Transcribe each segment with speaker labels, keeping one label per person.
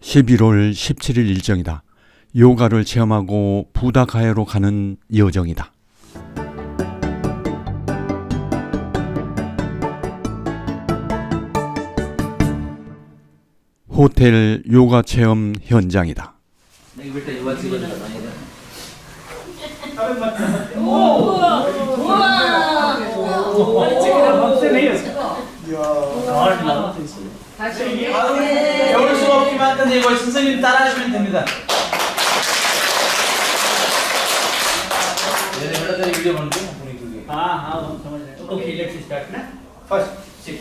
Speaker 1: 11월 17일 일정이다. 요가를 체험하고 부다가야로 가는 여정이다. 호텔 요가 체험 현장이다.
Speaker 2: 배울 수가 없지만 근데 이걸 선생님 따라하시면 됩니다.
Speaker 3: Okay, let's start. First, sit.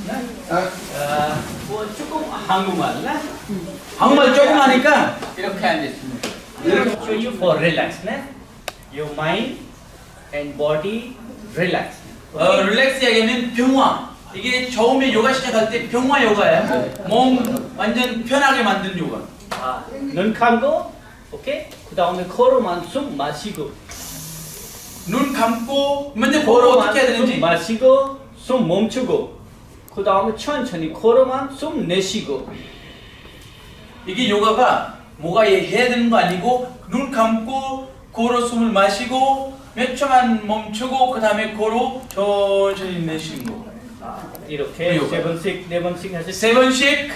Speaker 3: 조금 한국말,
Speaker 2: 한국말 조금 하니까
Speaker 3: 이렇게 앉으십니다. Show you for relax, your mind and body relax.
Speaker 2: 릴렉스 얘기하면 평화. 이게 처음에 요가 시작할 때 평화 요가예요. 몸 완전 편하게 만든 요가.
Speaker 3: 눈 감고, 오케이? 그 다음에 코로만 숨 마시고.
Speaker 2: 눈 감고 먼저 코로 어떻게 해야 되는지.
Speaker 3: 숨 마시고, 숨 멈추고. 그 다음에 천천히 코로만 숨 내쉬고.
Speaker 2: 이게 요가가 뭐가 해야 되는 거 아니고 눈 감고 코로 숨을 마시고 몇 초만 멈추고 그 다음에 코로 천천히 내쉬는 거.
Speaker 3: 이렇게 세 번씩, 네 번씩 하세요.
Speaker 2: 세 번씩.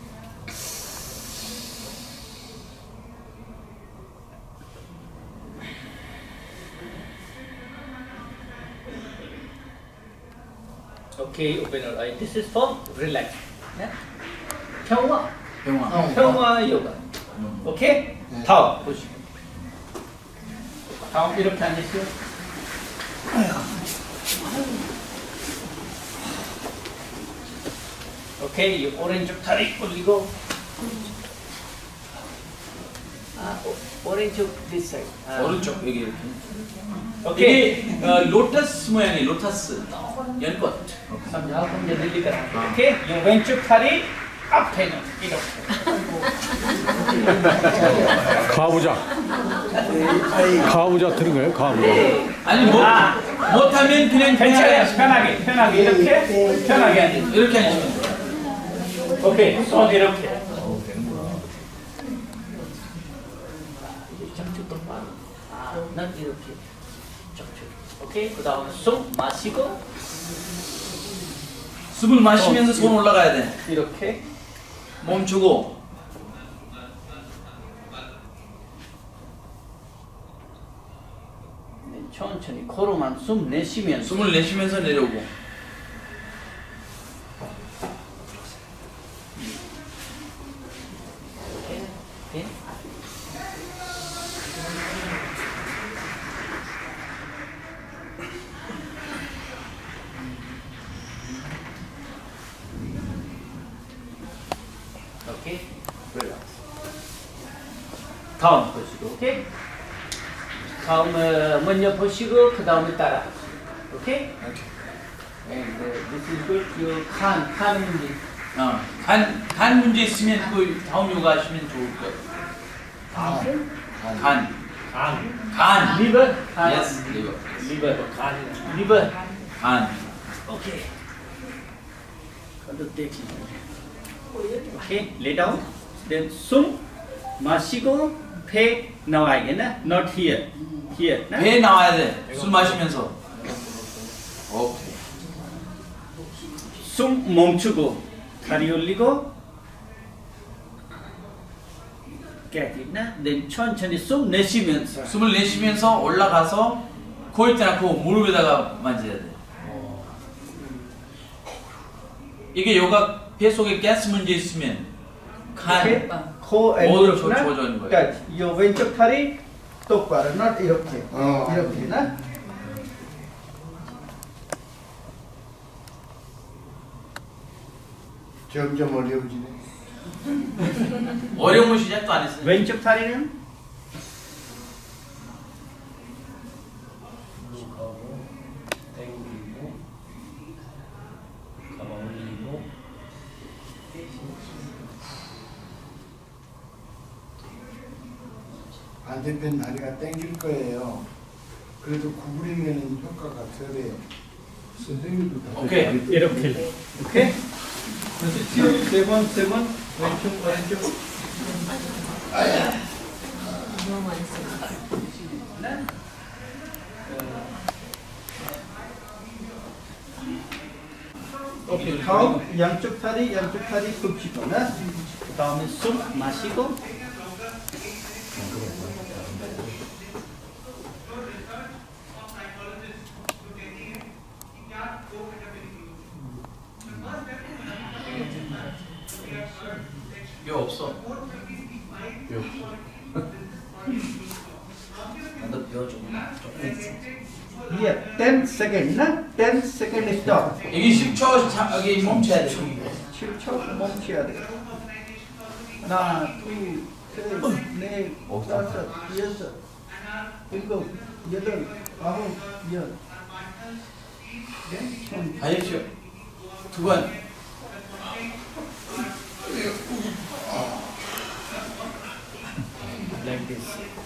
Speaker 3: Okay, open your eye. This is for relax. 평화. 평화 요가. 오케이? 다음 보시고. 다음 이렇게 앉으세요. 오케이, 이 오른쪽 다리 올리고. 오른쪽 this side.
Speaker 2: 오른쪽 여기 이렇게.
Speaker 3: 오케이.
Speaker 2: 이게 로터스 모양이 로터스 연꽃.
Speaker 3: 오케이, 이 왼쪽 다리 앞에는 이렇게.
Speaker 1: 가부좌. 가부좌 들은 거예요? 가부좌.
Speaker 2: 아니 못하면 그냥
Speaker 3: 괜찮아요. 편하게 이렇게 편하게 앉으세요.
Speaker 2: 이렇게 앉으시면 돼요.
Speaker 3: 오케이, 손 이렇게. 척추 똑바로. 난 이렇게. 척추. 오케이, 그 다음에 숨 마시고.
Speaker 2: 숨을 마시면서 손 올라가야 돼.
Speaker 3: 이렇게.
Speaker 2: 멈추고.
Speaker 3: 천천히 코로만 숨 내쉬면서.
Speaker 2: 숨을 내쉬면서 내려오고.
Speaker 3: 오케이. 오케이. 릴렉스. 다음 보시고. 오케이. 다음 먼저 보시고 그 다음에 따라. 오케이? And this is good. You 간 문제.
Speaker 2: 간 문제 있으면 그 다음 요가 하시면 좋을 거예요. 간.
Speaker 3: 리버.
Speaker 2: Yes, liver.
Speaker 3: 리버.
Speaker 2: 간.
Speaker 3: 오케이. 오케이. Lay down. Then 숨 마시고 배 나와야겠나? Not here. Here.
Speaker 2: 배 나와야 돼. 술 마시면서. 오케이.
Speaker 3: 숨 멈추고 다리 올리고 깨끗나? Then 천천히 숨 내쉬면서.
Speaker 2: 숨을 내쉬면서 올라가서 코 있지 않고 무릎에다가 만져야 돼. 이게 요가 배 속에 가스 문제 있으면 간
Speaker 3: 코
Speaker 2: 모두 좋아지는 거예요.
Speaker 3: 그러니까 이 왼쪽 다리 똑바로, not 이렇게. 이렇게나?
Speaker 4: 점점 어려워지네.
Speaker 2: 어려운 시작도 안 했어요.
Speaker 3: 왼쪽 다리는
Speaker 4: 반대편 다리가 당길 거예요. 그래도 구부리면 효과가 덜해요. 선생님도 다
Speaker 2: 오케이.
Speaker 3: 이렇게. 오케이? 그래서 세 번. 왼쪽 오른쪽.
Speaker 5: 너무 많이 써.
Speaker 3: 네. 오케이. 다음 양쪽 다리 굽히고 네. 그다음에 숨 마시고.
Speaker 2: 뼈 없어. 나도 뼈 조금 있어.
Speaker 3: Here, 10 seconds, 나? 10 seconds stop.
Speaker 2: 여기 10초 여기 멈춰야 돼.
Speaker 3: 7초 멈춰야 돼. 하나, 둘, 셋, 넷, 다섯, 여섯, 일곱, 여덟, 아홉, 열.
Speaker 2: 하십시오. 두 번.
Speaker 3: Like this.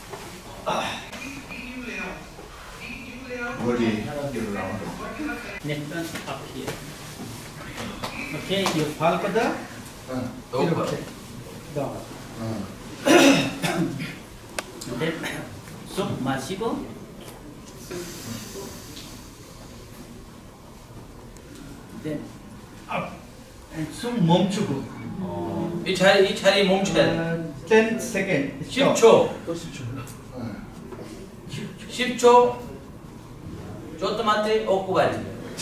Speaker 4: 머리 뒤로 나와.
Speaker 3: Next one up here. Okay, you 발바닥 이렇게. down. Then 숨 마시고. Then up. And 숨 멈추고.
Speaker 2: 이 자리 멈춰야 돼.
Speaker 3: 10 seconds.
Speaker 2: 10초.
Speaker 4: 또 10초.
Speaker 2: 10초. 조금한테 occuparsi.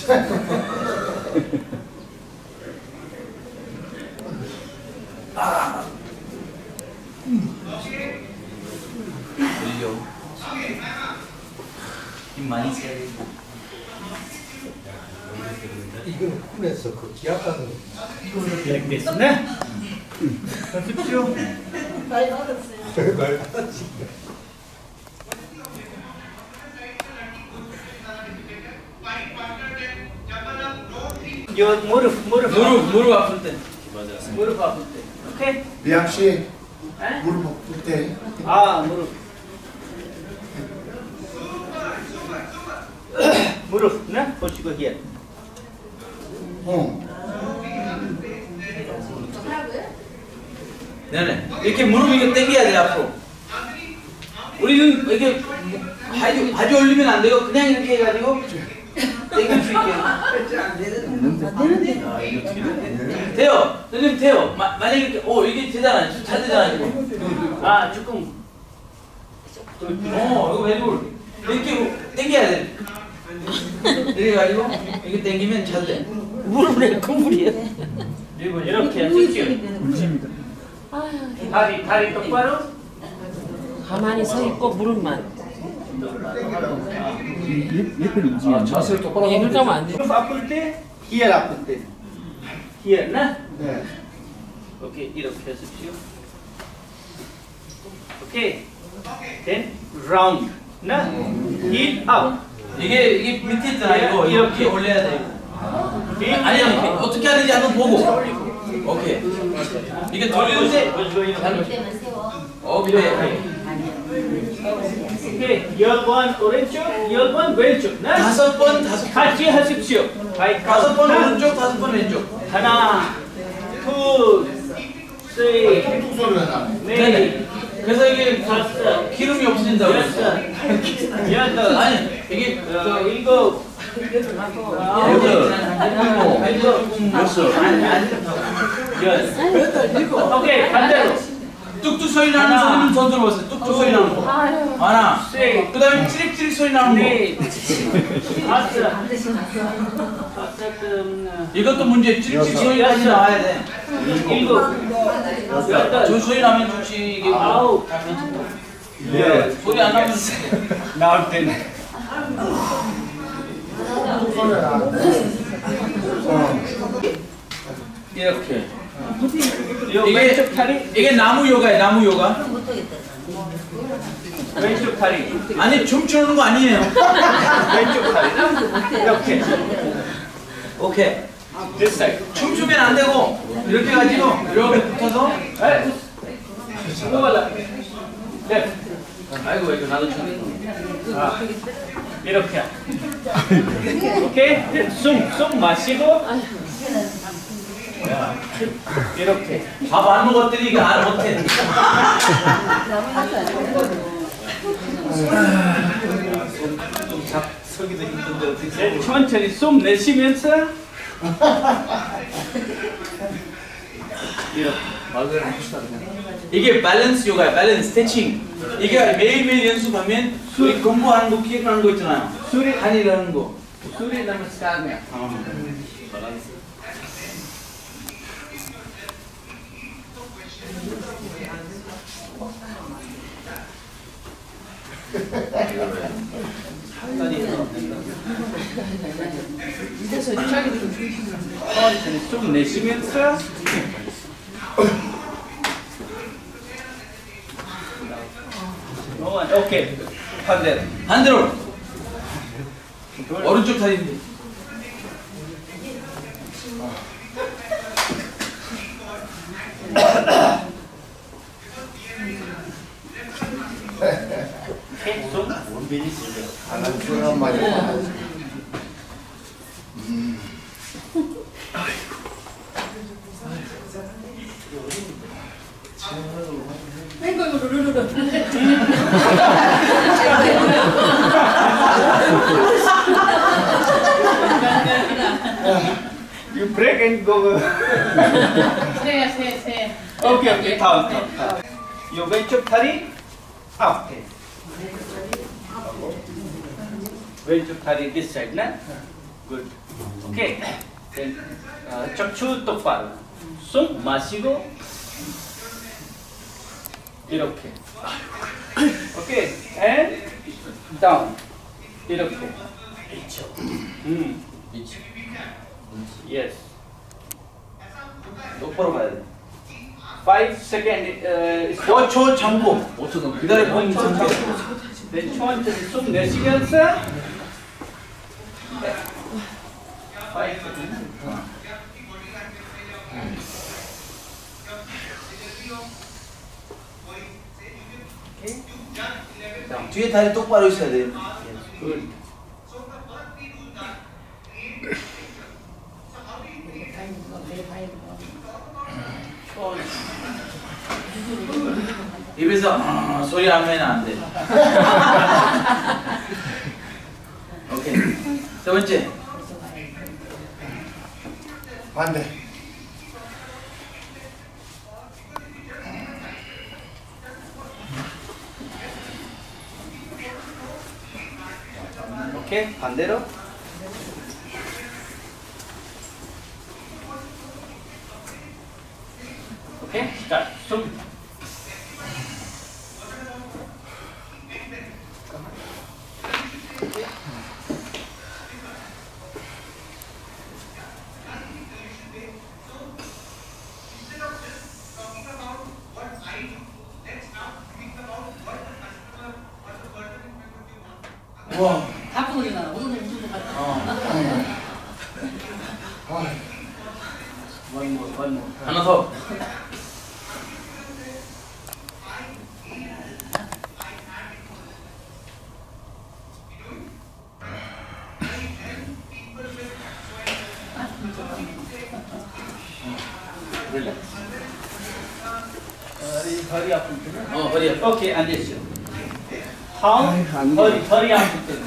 Speaker 2: 돌려. 힘 많이 써야 돼.
Speaker 4: 이건 쿤에서 그 기압하는
Speaker 3: Like this. 네. 하십시오.
Speaker 5: 많이 받았어요.
Speaker 4: 말 하지.
Speaker 3: 요 무릎
Speaker 2: 아플 때.
Speaker 3: 무릎 아플 때. 오케이?
Speaker 4: 미양 씨
Speaker 3: 에?
Speaker 4: 무릎 아플 때
Speaker 3: 아 무릎. 무릎, 네? 보시고 here.
Speaker 2: 네네. 이렇게 무릎 이렇게 당겨야 돼 앞으로. 우리는 이렇게 바지 올리면 안 되고 그냥 이렇게 해가지고 당길 수 있게. 돼요. 선생님 돼요. 만약에 이렇게 이게 되잖아. 잘 되잖아 이거.
Speaker 3: 아 조금.
Speaker 2: 이거 왼쪽 이렇게 당겨야 돼. 이렇게 가지고 이렇게 당기면 잘 돼.
Speaker 5: 무릎에 구부리에.
Speaker 3: 이렇게 하십시오. 다리 똑바로.
Speaker 5: 가만히 서 있고 무릎만.
Speaker 4: 자세를 똑바로 하면
Speaker 5: 이렇게 하면 안 돼.
Speaker 3: 무릎 아플 때, here 아플 때. here, 네?
Speaker 4: 네.
Speaker 3: 오케이, 이렇게 하십시오. 오케이. Then round, 네? heel up.
Speaker 2: 이게 밑에 있잖아 이거 이렇게 올려야 돼.
Speaker 3: heel
Speaker 2: 아니
Speaker 3: up.
Speaker 2: 어떻게 하는지 한번 보고. 오케이. 이게 돌리는데 밑에.
Speaker 3: 오케이, 열번 오른쪽, 열번 왼쪽. 네?
Speaker 2: 다섯 번
Speaker 3: 같이 하십시오.
Speaker 2: 다섯 번 오른쪽, 다섯 번 왼쪽.
Speaker 3: 하나, 둘, 셋,
Speaker 4: 툭툭 소리가 나.
Speaker 3: 넷,
Speaker 2: 그래서 이게
Speaker 3: 다섯,
Speaker 2: 기름이 없어진다고.
Speaker 3: 여섯, 여덟,
Speaker 2: 아니 이게
Speaker 3: 일곱, 여섯, 오케이, 반대로.
Speaker 2: 뚝뚝 소리 나는 소리는 더 들어보세요. 뚝뚝 소리 나는 거. 하나.
Speaker 3: 셋,
Speaker 2: 그 다음에 찌릿찌릿 소리 나는
Speaker 3: 넷,
Speaker 2: 거.
Speaker 3: 다섯,
Speaker 2: 이것도 문제. 찌릿찌릿 소리까지 나와야 돼.
Speaker 3: 일곱,
Speaker 2: 저
Speaker 3: 여덟,
Speaker 2: 소리 나면 좋지. 이게
Speaker 3: 아홉,
Speaker 2: 소리 안 나면
Speaker 3: 나올 때는.
Speaker 4: 툭툭 소리가 나.
Speaker 2: 이렇게.
Speaker 3: 왼쪽 다리,
Speaker 2: 이게 나무 요가예요. 나무 요가.
Speaker 3: 왼쪽 다리,
Speaker 2: 아니 춤추는 거 아니에요.
Speaker 3: 왼쪽 다리. 이렇게.
Speaker 2: 오케이.
Speaker 3: This side.
Speaker 2: 춤추면 안 되고 이렇게 가지고 이렇게 붙어서.
Speaker 3: 이거 봐라. 네.
Speaker 2: 아이고 이거 나도 춤.
Speaker 3: 아, 이렇게. 오케이. 숨 마시고.
Speaker 2: 거야.
Speaker 3: 이렇게.
Speaker 2: 밥 안 먹었더니 이거 안 못해. 서기도 힘든데 어떻게
Speaker 3: 천천히 숨 내쉬면서 이렇게.
Speaker 2: 이게 밸런스 요가야. 밸런스 스트레칭. 이게 매일매일 연습하면 우리 공부하는 거 기억나는 거 있잖아요.
Speaker 3: सूर्य
Speaker 2: 한이라는 거.
Speaker 3: सूर्य नमस्कार में
Speaker 5: 이래서 자기도
Speaker 3: 천천히 숨 내쉬면서 오케이 반대로
Speaker 2: 반대로. 오른쪽 다리인데.
Speaker 3: 오케이 숨
Speaker 4: 안한 시간 말이야.
Speaker 5: 아이고 루루루루.
Speaker 3: You break and go.
Speaker 5: 세.
Speaker 3: 오케이 다음. 요 왼쪽 다리 앞에. 왼쪽 다리 this side 나. Good. 오케이. Then 척추 똑바로. 숨 마시고 이렇게. 오케이. And down. 이렇게. Yes.
Speaker 2: 똑바로 가야 돼.
Speaker 3: 5 seconds.
Speaker 2: 5초 참고. 5초 넘게. 기다려보면 참고.
Speaker 3: 네, 천천히 숨 내쉬면서 5 seconds.
Speaker 2: 뒤에 다리 똑바로 있어야 돼.
Speaker 3: Good.
Speaker 2: 입에서 소리 안 내면 안 돼. 오케이. 세 번째.
Speaker 4: 반대.
Speaker 3: 오케이, 반대로. 오케이, 자, 숨.
Speaker 2: 와.
Speaker 5: 가뿐히 나. 오늘 무슨 거
Speaker 3: One more.
Speaker 2: 하나 더.
Speaker 3: 허리 아픈 때는?
Speaker 2: 허리 아파.
Speaker 3: 오케이, 앉으시오. 허리 아픈 때는?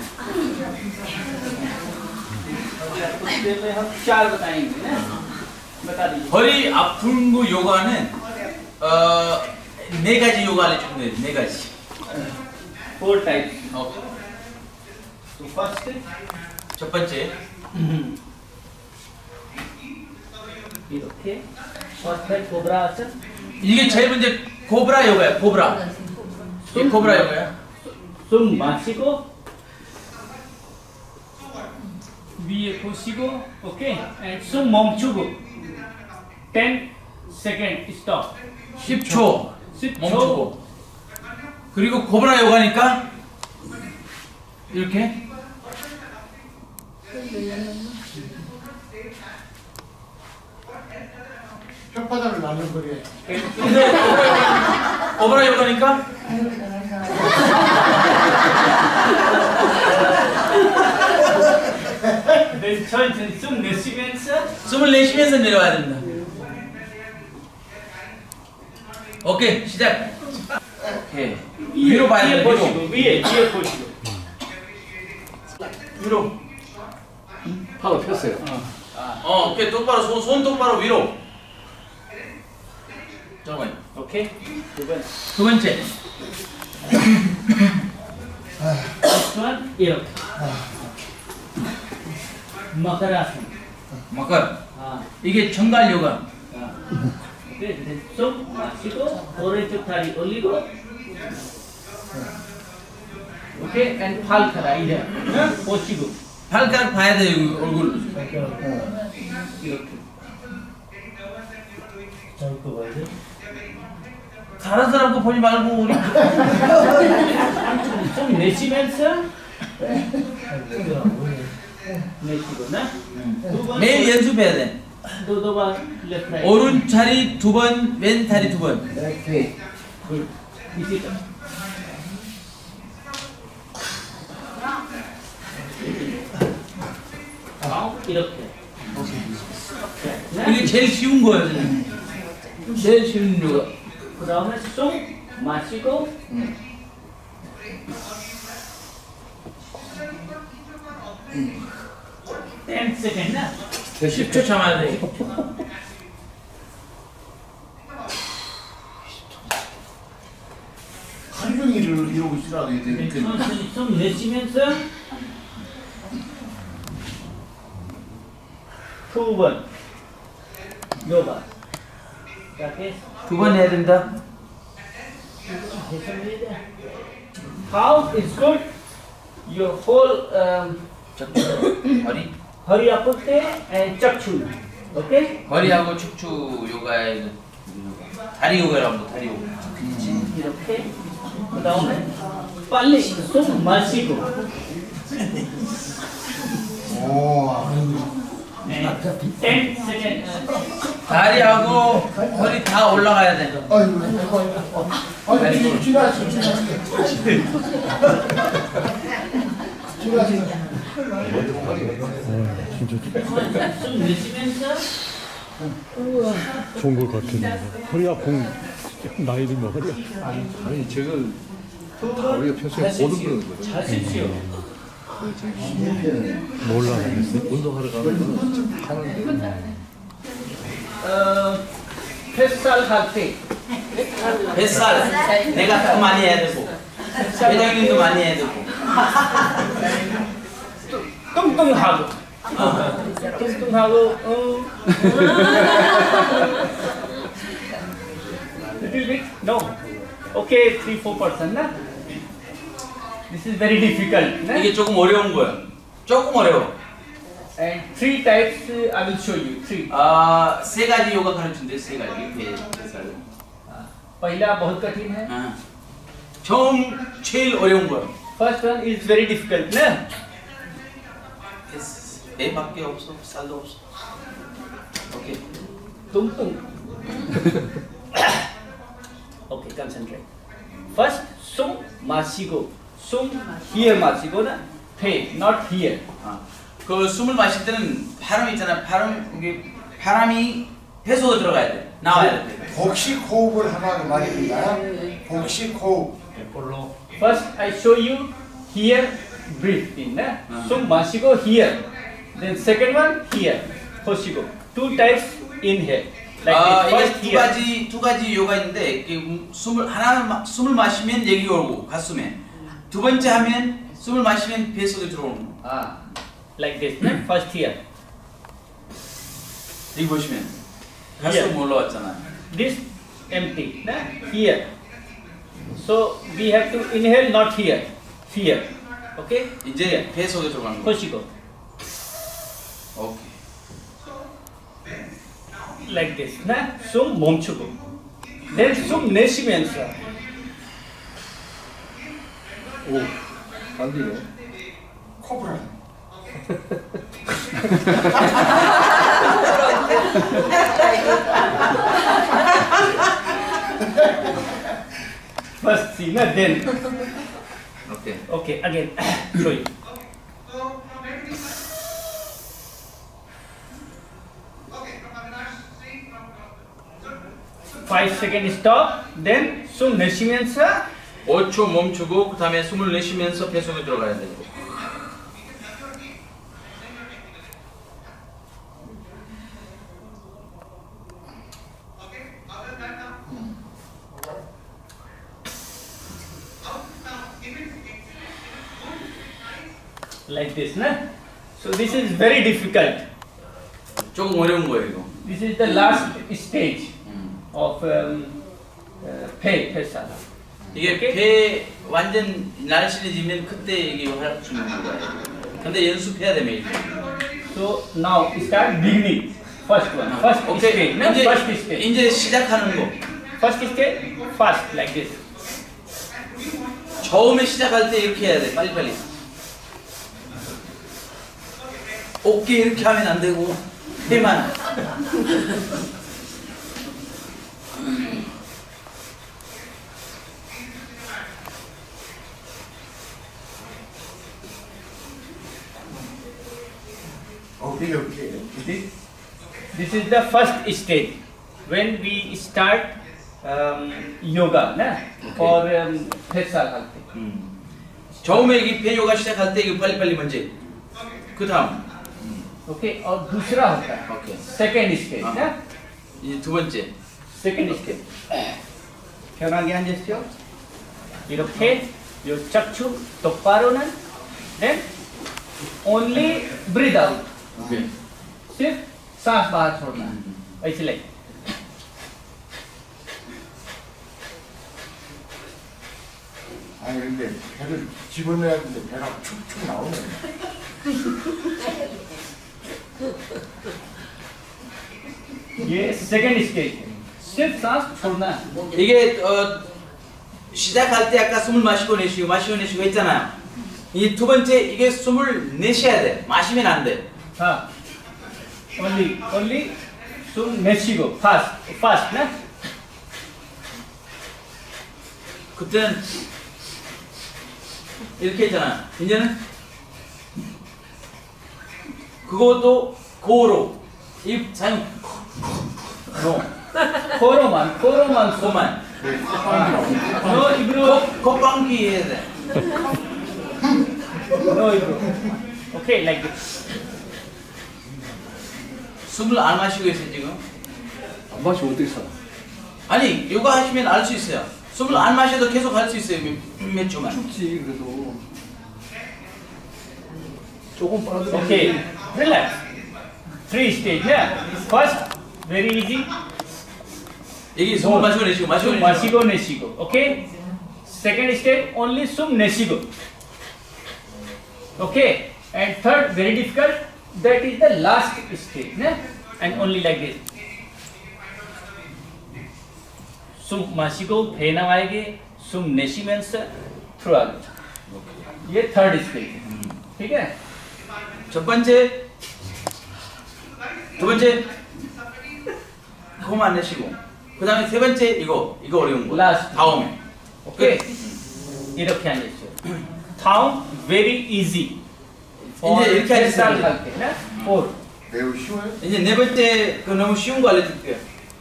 Speaker 3: 허리 아픈 때는 한 4 बताएंगे ना? बता दीजिए.
Speaker 2: 허리 아픈 거 요가는 네 가지 요가 알려주면 돼. 네 가지.
Speaker 3: 4 types.
Speaker 2: 오케이.
Speaker 3: So first,
Speaker 2: 첫 번째.
Speaker 3: 이렇게. First है cobra आसन.
Speaker 2: 이게 제일 먼저 코브라 요가야. 코브라. 이게 코브라 요가야.
Speaker 3: 숨 마시고 위에 보시고 오케이. And 숨 멈추고 10 second stop.
Speaker 2: 10초
Speaker 3: 10초.
Speaker 2: 멈추고. 그리고 코브라 요가니까 이렇게.
Speaker 4: 혓바닥을 나는 거래.
Speaker 2: 근데 코브라 요가니까
Speaker 3: 네, 천천히 숨 내쉬면서
Speaker 2: 숨을 내쉬면서 내려와야 됩니다. 오케이 시작. 오케이. 위로 봐야 돼.
Speaker 3: 보시고
Speaker 2: 위로.
Speaker 3: 위에 보시고.
Speaker 2: 위로.
Speaker 3: 파워 폈어요.
Speaker 2: 오케이 똑바로 손 똑바로 위로. 잠깐만.
Speaker 3: 오케이.
Speaker 2: 두 번째.
Speaker 3: one 이렇게. 마카라산.
Speaker 2: 막간. 이게 정갈 요가.
Speaker 3: 오케이. 좀 마시고 오른쪽 다리 올리고. 오케이. and 팔카라 이제 보시고.
Speaker 2: 발가락 봐야 돼 여기 얼굴.
Speaker 3: 이렇게. 저거 봐야 돼.
Speaker 2: 다른 사람 거 보지 말고 우리.
Speaker 3: 좀 내쉬면서 내쉬거나
Speaker 2: 매일 연습해야 돼.
Speaker 3: 도도바 left right.
Speaker 2: 오른 다리 두 번, 왼 다리 두 번.
Speaker 3: 오케이. 굿. 이제 이렇게.
Speaker 2: 이게 제일 쉬운 거예요. 제일 쉬운 요가.
Speaker 3: 그 다음에 쏙 마시고 ten second 나
Speaker 2: 10초 참아야 돼.
Speaker 4: 하루 종일 이러고 있으라 돼.
Speaker 3: 천천히 좀 내쉬면서 2번 요가 이렇게
Speaker 2: 두 번 해야 된다.
Speaker 3: How is good? Your whole
Speaker 2: 허리.
Speaker 3: hurry up and chakchu. Okay?
Speaker 2: 허리하고 척추 요가에 다리 요가라고 다리 요가.
Speaker 3: 이렇게. 그 다음에 빨리 숨 마시고.
Speaker 4: 오.
Speaker 3: 10 seconds.
Speaker 2: 다리하고 허리 다 올라가야 돼.
Speaker 4: 아이고, 지나치.
Speaker 3: 숨 내쉬면서
Speaker 1: 좋은 것 같은데. 허리 아픈 나이 들면 허리
Speaker 6: 아니 제가 다 우리가 평소에 모든 그런 거죠.
Speaker 3: 자십시오.
Speaker 1: 몰라 그랬어요?
Speaker 6: 운동하러 가면 참 하는데
Speaker 3: 뱃살 할 때.
Speaker 2: 뱃살 내가 더 많이 해야 되고 회장님도 많이 해야 되고.
Speaker 3: 뚱뚱하고. 뚱뚱하고. Little bit? No. Okay, 3-4%. Na? This is very difficult. Na?
Speaker 2: 이게 조금 어려운 거야. 조금 어려워.
Speaker 3: And 3 types I will show you. 3.
Speaker 2: 세 가지 요가 가르친대. 세 가지. 뱃살.
Speaker 3: पहला बहुत कठिन है.
Speaker 2: 처음 제일 어려운 거야.
Speaker 3: First one is very difficult. Na?
Speaker 2: 배밖에 없어. 살도 없어. 오케이.
Speaker 3: 뚱뚱. Okay, concentrate. First, 숨 마시고. 숨 here 마시고 나. 배, not here.
Speaker 2: 그 숨을 마실 때는 바람 있잖아. 바람이 배 속에 들어가야 돼. 나와야 돼.
Speaker 4: 복식 호흡을 하라는 말입니다. 복식 호흡.
Speaker 3: First, I show you here, breathe in. 숨 마시고 here. Then second one here. 보시고. 2 types inhale. Like this.
Speaker 2: 이게
Speaker 3: First here.
Speaker 2: 두 가지 요가 있는데 이게 숨을 마시면 여기 오고 가슴에. 두 번째 하면 숨을 마시면 배 속에 들어오는 거.
Speaker 3: Like this. First here.
Speaker 2: 여기 보시면 가슴 올라왔잖아.
Speaker 3: This empty. Here. So we have to inhale, not here. Here. Okay?
Speaker 2: 이제 배 속에 들어가는 거.
Speaker 3: 보시고.
Speaker 2: 오케이.
Speaker 3: Like this. 숨 멈추고. Then 숨 내쉬면서.
Speaker 6: 오 반대요.
Speaker 4: 코브라.
Speaker 3: First see, then.
Speaker 2: 오케이.
Speaker 3: Okay, again. Show you. 5 seconds stop. Then 숨 내쉬면서
Speaker 2: 5초 멈추고 그 다음에 숨을 내쉬면서 배 속에 들어가야 돼요.
Speaker 3: like this, na? So this is very difficult.
Speaker 2: 조금 어려운 거예요 이거.
Speaker 3: This is the last stage of 폐사라.
Speaker 2: 이게 배 완전 날씬해지면 그때 이게 활약 주는 거예요. 근데 연습해야 돼 매일.
Speaker 3: So now start beginning. First one. First
Speaker 2: 오케이.
Speaker 3: stage. No? First stage.
Speaker 2: 이제 시작하는 거.
Speaker 3: First stage. Fast like this.
Speaker 2: 처음에 시작할 때 이렇게 해야 돼. 빨리빨리. 어깨 이렇게 하면 안 되고 배만.
Speaker 4: 오케이.
Speaker 3: This is the first stage when we start yoga, na? For 폐사 할 때.
Speaker 2: 처음에 이 배 요가 시작할 때 이거 빨리빨리 먼저. 그 다음.
Speaker 3: Okay. और दूसरा होता है.
Speaker 2: Okay.
Speaker 3: Second stage, ना?
Speaker 2: 이제 두 번째.
Speaker 3: Second stage. 편하게 앉으세요. 이렇게 요 척추 똑바로는 then only breathe out.
Speaker 2: 오케이.
Speaker 3: सिर्फ सांस बाहर छोड़ना है. ऐसे like.
Speaker 4: 아니 근데 배를 집어넣어야 되는데 배가 축축 나오네.
Speaker 3: ये second stage. सिर्फ सांस छोड़ना है.
Speaker 2: 이게 시작할 때 아까 숨을 마시고 내쉬고 했잖아요. 이 두 번째 이게 숨을 내쉬어야 돼. 마시면 안 돼.
Speaker 3: हाँ. Only 숨 내쉬고 fast, ना?
Speaker 2: 그때는 이렇게 했잖아. 이제는 그것도 고로 입 사용
Speaker 3: No. 코로만
Speaker 2: 그만
Speaker 3: No 입으로.
Speaker 2: 콧방귀 해야 돼.
Speaker 3: No 입으로. Okay, like this.
Speaker 2: 숨을 안 마시고 있어요 지금.
Speaker 6: 안 마시면 어떻게 살아?
Speaker 2: 아니 요가 하시면 알 수 있어요. 숨을 안 마셔도 계속 할 수 있어요. 몇 초만.
Speaker 6: 춥지 그래도. 조금 빨아들여.
Speaker 3: Okay, relax. 3 stage, yeah. First, very easy.
Speaker 2: 이게 숨을 마시고 내쉬고 마시고
Speaker 3: 숨
Speaker 2: 내쉬고.
Speaker 3: 마시고 내쉬고. Okay. Second stage, only 숨 내쉬고. Okay. And third, very difficult. That is the last stage, yeah? And only like this. 숨 마시고 배 나와야게 숨 내쉬면서 들어가죠. ये third stage. ठीक है?
Speaker 2: 첫 번째, 두 번째 그거만 안 내쉬고. 그 다음에 세 번째 이거 어려운 거.
Speaker 3: Last.
Speaker 2: 다음에.
Speaker 3: 오케이. 이렇게 앉으세요. 다음 very easy.
Speaker 2: 이제 이렇게 앉으세요.
Speaker 3: 할게. 4.
Speaker 4: 매우 쉬워요?
Speaker 2: 이제 네 번째 그 너무 쉬운 거 알려줄게요.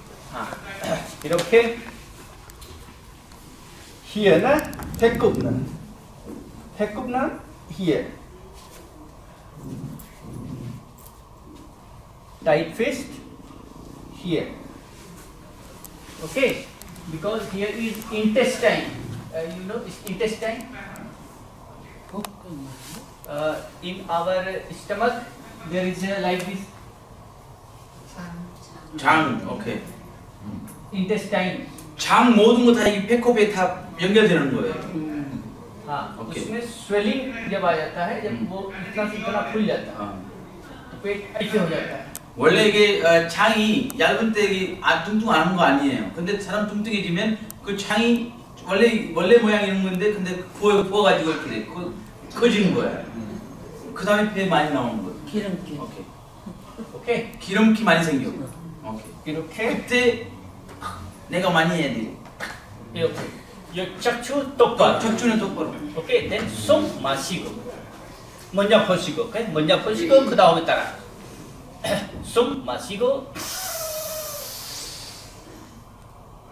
Speaker 3: 이렇게 here는 배꼽는 here. Tight fist here. Okay, because here is intestine. You know intestine. In our stomach there is like this
Speaker 2: 장, 오케이.
Speaker 3: intestine.
Speaker 2: 장 모든 거 다 이 배꼽에 다 연결되는 거예요.
Speaker 3: हाँ,
Speaker 2: Okay.
Speaker 3: उसमें swelling जब आ जाता है, जब वो इतना से इतना फूल जाता है, तो पेट ऐसे हो जाता है.
Speaker 2: 원래 이게 장이 얇은 때 이게 뚱뚱한 거 아니에요. 근데 사람 뚱뚱해지면 그 장이 원래 모양이 있는 건데 근데 부어가지고 이렇게 돼. 커지는 거야. 그 다음에 배 많이 나오는 거예요.
Speaker 5: 기름기.
Speaker 2: 오케이.
Speaker 3: 오케이.
Speaker 2: 기름기 많이 생겨. 오케이.
Speaker 3: 이렇게
Speaker 2: 그때 내가 많이 해야 돼.
Speaker 3: 이렇게. 이 척추 똑바로.
Speaker 2: 척추는 똑바로.
Speaker 3: 오케이. then 숨 마시고. 먼저 퍼시고. 오케이. 먼저 퍼시고 그 다음에 따라. 숨 마시고.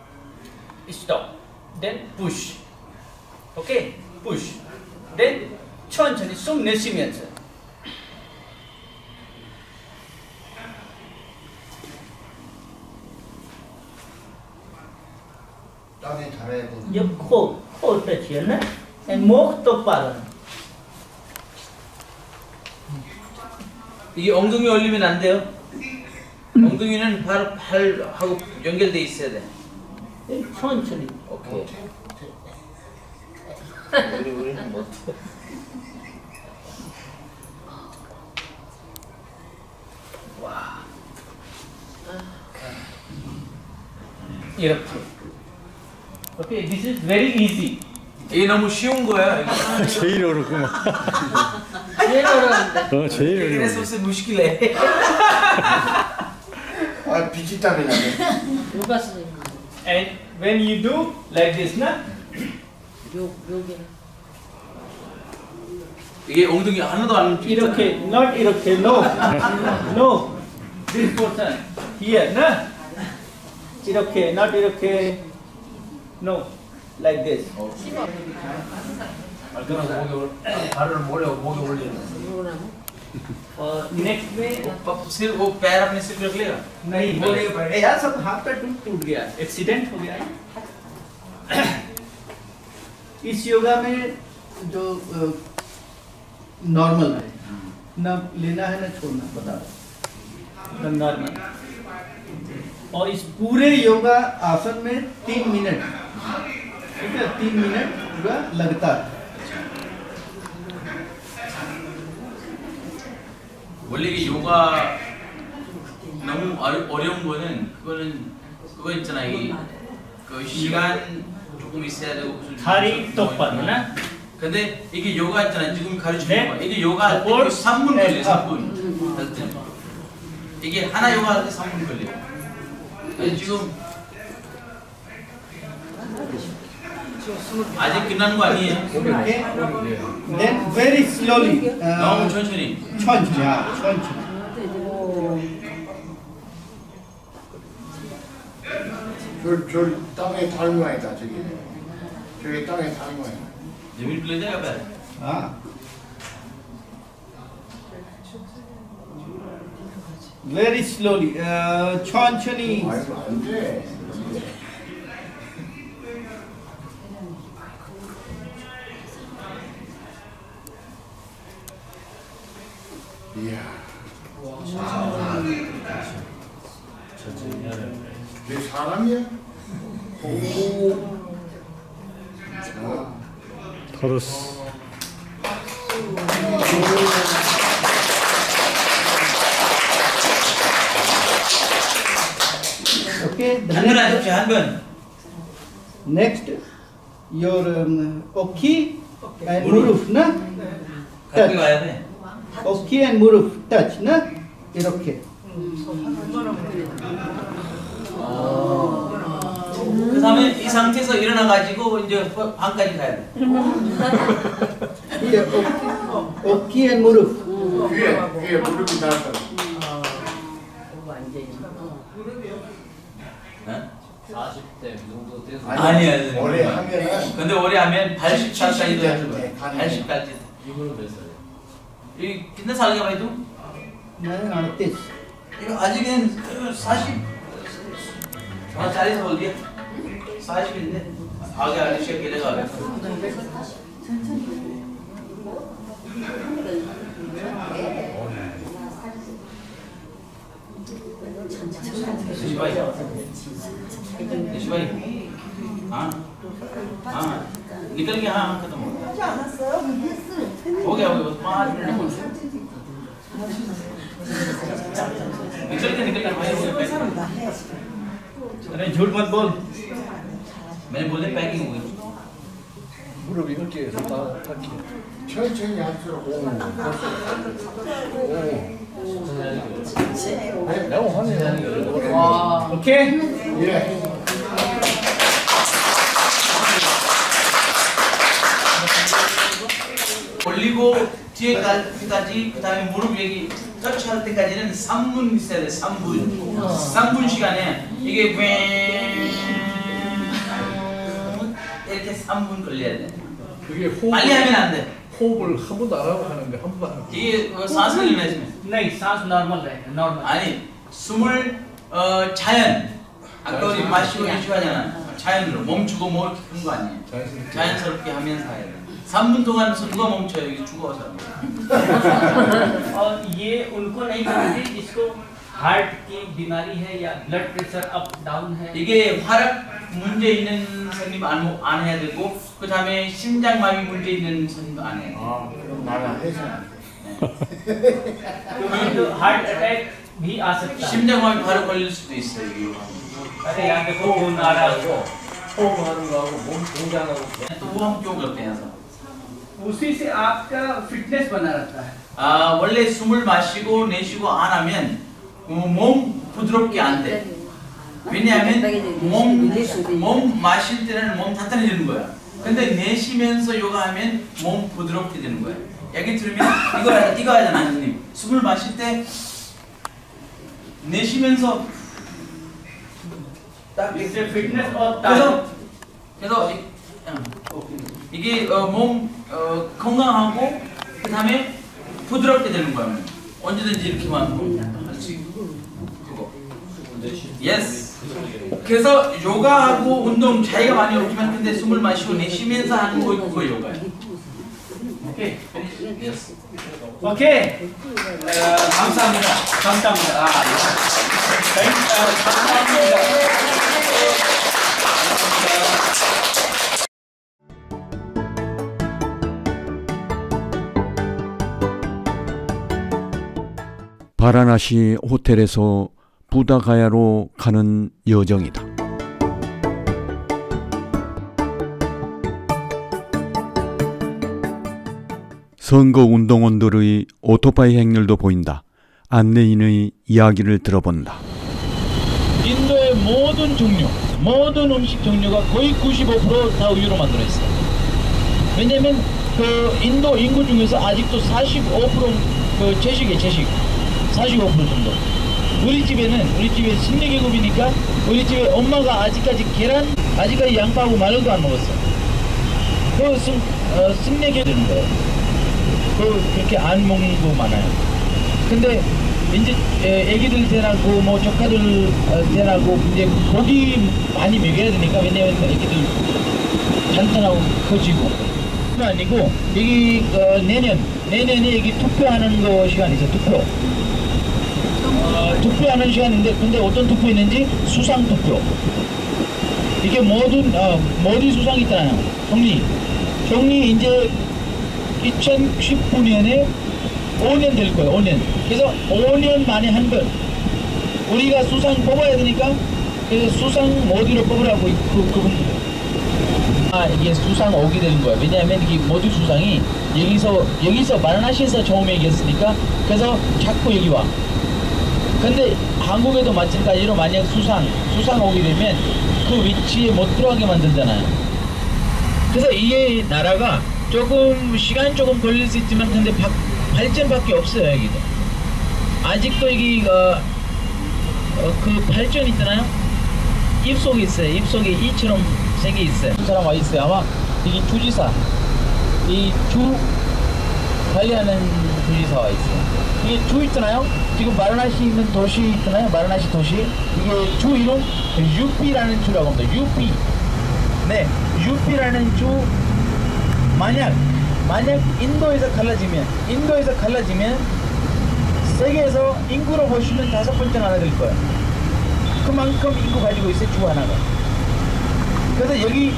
Speaker 3: stop. Then push. Okay, push. Then 천천히 숨 내쉬면서.
Speaker 4: 땅에 달아야 돼.
Speaker 3: 옆 코 터치나? 목 똑바로.
Speaker 2: 이게 엉덩이 올리면 안 돼요. 엉덩이는 바로 팔하고 연결돼 있어야 돼.
Speaker 3: 천천히.
Speaker 2: 오케이. 우리는 뭐? 와.
Speaker 3: 이렇게. Okay, this is very easy.
Speaker 2: 이게 너무 쉬운 거야. 이거.
Speaker 1: 제일 어렵구만.
Speaker 5: 제일 어려운데.
Speaker 1: 제일 어려워.
Speaker 2: 그래서 세 무식이래.
Speaker 4: 아 빛이 땀이 나네.
Speaker 5: 요가 선생님.
Speaker 3: And when you do like this, na?
Speaker 5: 요게.
Speaker 2: 이게 엉덩이 하나도 안 움직여.
Speaker 3: 이렇게, not 이렇게, no. No. This portion here, na? 이렇게, not 이렇게. No. Like this.
Speaker 2: 발을 목에 올리는.
Speaker 3: Next way.
Speaker 2: सिर वो पैर अपने सिर पे रख लेगा.
Speaker 3: नहीं बोले पड़े यार सब हाथ पैर टूट गया एक्सीडेंट हो गया इस योगा में जो नॉर्मल है ना लेना है ना छोड़ना बता दो नॉर्मल और इस पूरे योगा आसन में 3 मिनट ठीक है 3 मिनट पूरा लगता है
Speaker 2: 원래 이게 요가 너무 어려운 거는 그거 있잖아 그 시간 조금 있어야 되고 무슨
Speaker 3: 다리 똑바로 나
Speaker 2: 근데 이게 요가 있잖아 지금 가르치는
Speaker 3: 네.
Speaker 2: 거 이게 요가 할 때 3분 걸려 3분 할 때. 이게 하나 요가 할 때 3분 걸려 근데 지금 아직 끝나는 거 아니에요?
Speaker 3: Okay. Then very slowly.
Speaker 2: 너무 천천히
Speaker 3: 천천히.
Speaker 4: 저 땅에 달 모양이다 저기. 저기 땅에 달 모양.
Speaker 2: जमीन पे ले जाएगा पैर
Speaker 3: हाँ. Very slowly. 천천히.
Speaker 4: 아이고 안 돼. 이야. 쟤 사람이야? 오.
Speaker 1: 걸었어.
Speaker 3: Okay. The
Speaker 2: 한번 하십시오 한번
Speaker 3: next, your oki and muruf na.
Speaker 2: 가까이 가야 돼
Speaker 3: Oki and muruf touch na. 이렇게.
Speaker 2: 그 다음에 이 상태에서 일어나 가지고 이제 방까지 가야 돼
Speaker 3: 이게 oki and muruf.
Speaker 4: 위에 무릎이 닿았다.
Speaker 2: 어?
Speaker 6: 40대 그 정도 돼서
Speaker 2: 아니야.
Speaker 4: 오래 하면은
Speaker 2: 근데 오래 하면 80살까지도
Speaker 4: 네,
Speaker 2: 해줘.
Speaker 4: 가능해.
Speaker 2: 80까지.
Speaker 6: 이거는 몇 살이야?
Speaker 2: 이 कितने साल का भाई तुम?
Speaker 3: मैं 38.
Speaker 2: 이거 아직은 40. हाँ 40 बोल दिया. 40인데 आगे आगे से गिरेगा आगे. भाई हाँ हाँ निकल गया हाँ खत्म हो गया बस 5 मिनट निकल के भाई हो गया
Speaker 3: अरे झूठ मत बोल.
Speaker 2: मैंने बोले पैकिंग हो गई
Speaker 6: 무릎이 어깨에서 다 닿게
Speaker 4: 천천히 할수록 오.
Speaker 6: 내가 화내는
Speaker 5: 와.
Speaker 3: Okay.
Speaker 4: 예.
Speaker 2: 올리고 뒤에까지 그다음에 무릎 여기 터치할 때까지는 3분 있어야 돼. 3분. 3분 시간에 이게 세 3분 걸려야 돼.
Speaker 1: 그게
Speaker 2: 빨리 하면 안 돼.
Speaker 1: 호흡을 한 번도 안 하고 하는데 한 번도 안 하고.
Speaker 2: 이게 산소를 내시면.
Speaker 3: नहीं सांस नॉर्मल रहेगा नॉर्मल
Speaker 2: 아니 숨을 자연. 아까 우리 마시고 내쉬하잖아. 자연으로 멈추고 뭐 이렇게 그런 거 아니에요. 자연스럽게 하면서 해야 돼. 3분 동안 누가 멈춰요? 이게 죽어서.
Speaker 3: और ये उनको नहीं करते जिसको हार्ट की बीमारी है या ब्लड प्रेशर अप डाउन है
Speaker 2: 이게 혈압 문제 있는 선생님 안 해야 되고 그 다음에 심장마비 문제 있는 선생님도 안 해야 돼.
Speaker 4: 아, 그럼 나는 해서는 안 돼.
Speaker 3: तो हार्ट अटैक भी आ सकता है
Speaker 2: 심장마비 바로 걸릴 수도 있어요. 이게.
Speaker 3: अरे यहाँ देखो खून आ रहा है
Speaker 6: 호흡하는 거하고 몸 동작하고
Speaker 2: 또 우황쪽을 빼서.
Speaker 3: उसी से आपका फिटनेस बना रहता है
Speaker 2: 아 원래 숨을 마시고 내쉬고 안 하면 몸 부드럽게 안 돼. 왜냐하면 몸 마실 때는 몸 단단해지는 거야. 근데 내쉬면서 요가하면 몸 부드럽게 되는 거야. 얘기 들으면 이거 하잖아, 선생님. 숨을 마실 때 내쉬면서 딱
Speaker 3: इससे फिटनेस और
Speaker 2: 그래서 이게 몸 건강하고 그 다음에 부드럽게 되는 거야. 언제든지 이렇게만 할 수 있고 그거. 예스. 그래서 요가하고 운동 차이가 많이 없지만 근데 숨을 마시고 내쉬면서 하는 거 그거 요가야.
Speaker 3: ओके
Speaker 2: 예스.
Speaker 3: ओके 감사합니다 감사합니다 감사합니다
Speaker 7: 바라나시 호텔에서 부다가야로 가는 여정이다. 선거운동원들의 오토바이 행렬도 보인다. 안내인의 이야기를 들어본다.
Speaker 2: 인도의 모든 종류, 모든 음식 종류가 거의 95%다 우유로 만들어 있어요. 왜냐면 그 인도 인구 중에서 아직도 45%그 채식이에요, 채식. 45% 정도. 우리 집에 승려 계급이니까 우리 집에 엄마가 아직까지 계란, 아직까지 양파하고 마늘도 안 먹었어. 그 승려 계급 되는 거예요. 그렇게 안 먹는 거 많아요. 근데 이제 애기들 대라고 뭐 조카들 대라고 이제 고기 많이 먹여야 되니까 왜냐면 애기들 단단하고 커지고. 그건 아니고 여기 내년에 여기 투표하는 거 시간이 있어. 투표하는 시간인데 근데 어떤 투표 있는지 수상 투표. 이게 모든 수상 있잖아요. 총리 이제 2019년에 5년 될 거예요. 5년. 그래서 5년 만에 한 번 우리가 수상 뽑아야 되니까 그래서 수상 모두로 뽑으라고 그분. 이게 수상 오게 되는 거야. 왜냐하면 이게 모두 수상이 여기서 바라나시에서 처음 얘기했으니까 그래서 자꾸 여기 와. 근데 한국에도 마찬가지로 만약 수상 오게 되면 그 위치에 못 들어가게 만들잖아요. 그래서 이게 나라가 조금 시간 조금 걸릴 수 있지만 근데 발전밖에 없어요. 여기도 아직도 이게 그 발전 있잖아요. 입속에 있어요. 입속에 이처럼 생겨 있어요. 그 사람 와 있어요. 아마 이게 주지사 이 주 관리하는 주지사 와 있어요. 이게 주 있잖아요. 지금 바라나시 있는 도시 있잖아요. 바라나시 도시 이게 주 이름 UP라는 주라고 합니다. UP. 네, UP라는 주 만약 인도에서 갈라지면 세계에서 인구로 보시면 5번째 나라 될 거예요. 그만큼 인구 가지고 있어요. 주 하나가. 그래서 여기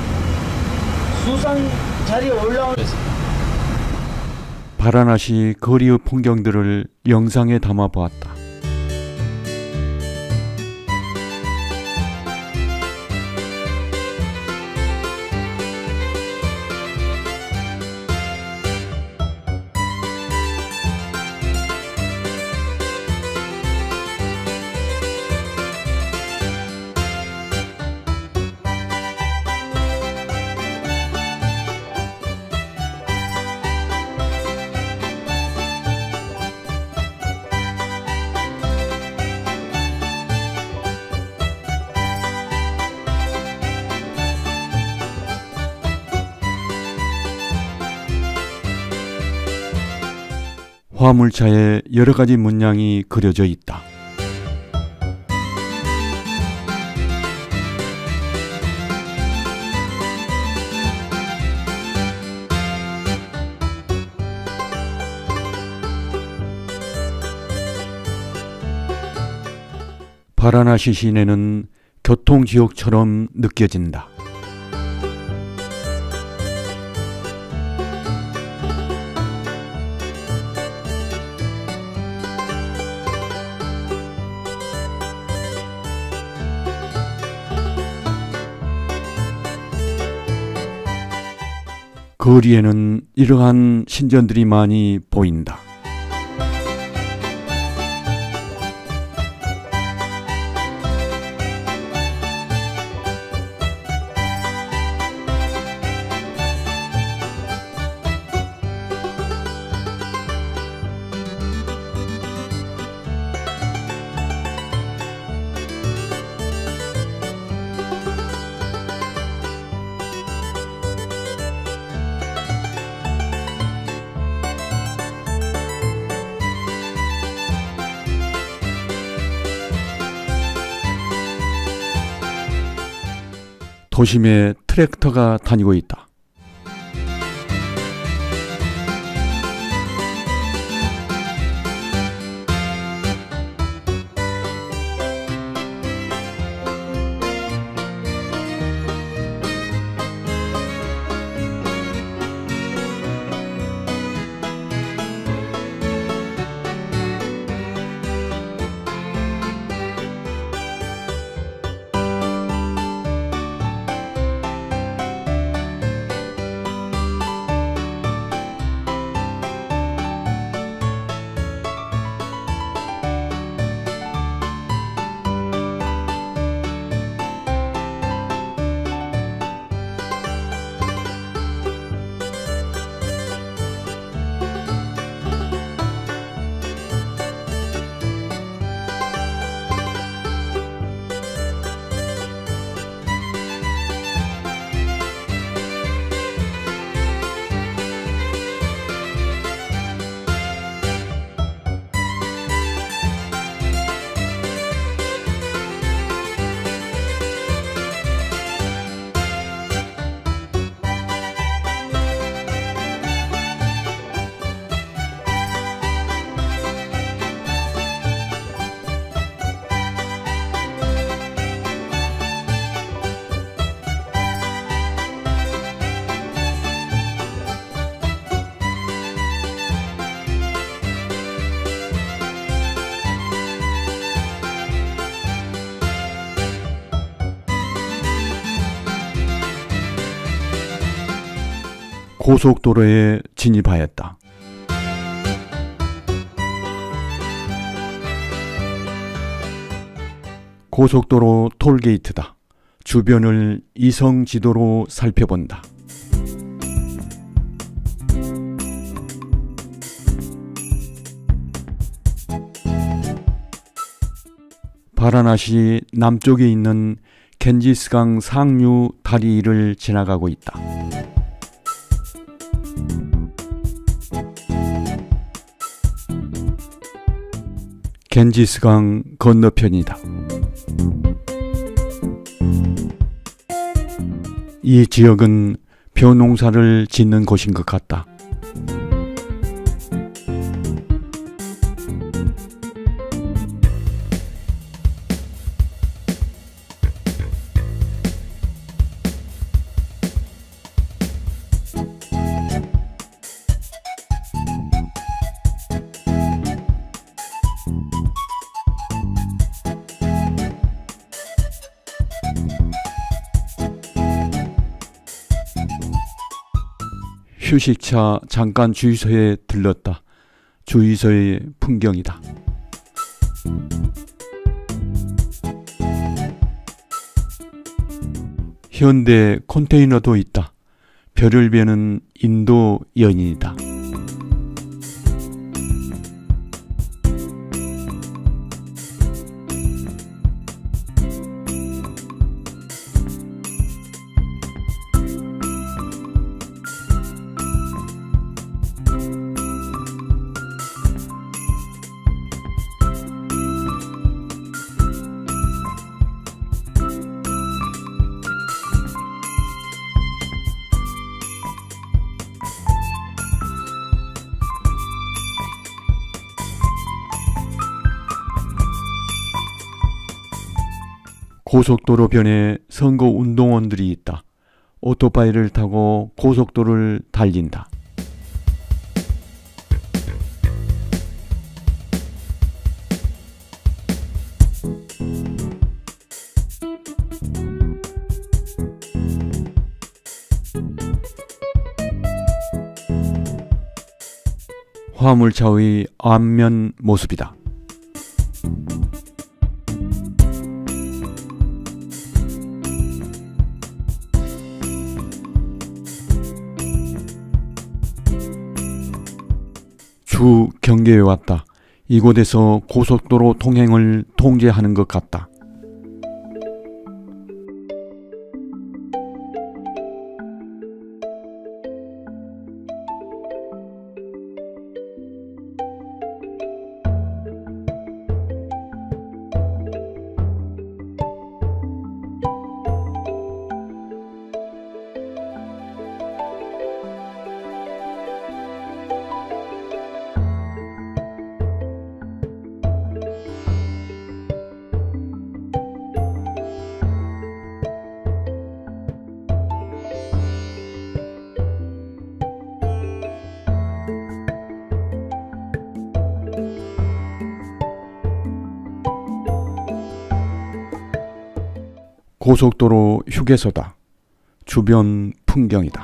Speaker 2: 수상 자리에 올라온
Speaker 7: 바라나시 거리의 풍경들을 영상에 담아보았다. 화물차에 여러 가지 문양이 그려져 있다. 바라나시 시내는 교통지옥처럼 느껴진다. 거리에는 이러한 신전들이 많이 보인다. 도심에 트랙터가 다니고 있다. 고속도로에 진입하였다. 고속도로 톨게이트다. 주변을 이성 지도로 살펴본다. 바라나시 남쪽에 있는 겐지스강 상류 다리를 지나가고 있다. 겐지스강 건너편이다. 이 지역은 벼농사를 짓는 곳인 것 같다. 휴식차 잠깐 주유소에 들렀다. 주유소의 풍경이다. 현대 컨테이너도 있다. 별을 베는 인도 연인이다. 고속도로 변에 선거 운동원들이 있다. 오토바이를 타고 고속도로를 달린다. 화물차의 앞면 모습이다. 주 경계에 왔다. 이곳에서 고속도로 통행을 통제하는 것 같다. 고속도로 휴게소다. 주변 풍경이다.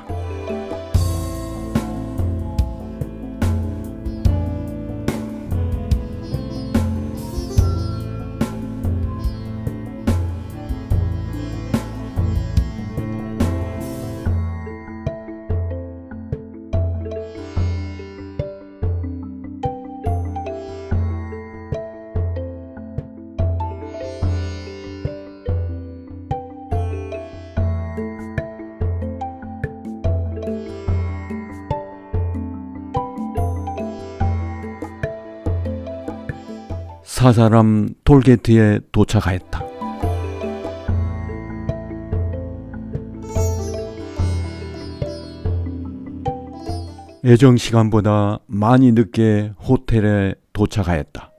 Speaker 7: 사사람 톨게이트에 도착하였다. 예정 시간보다 많이 늦게 호텔에 도착하였다.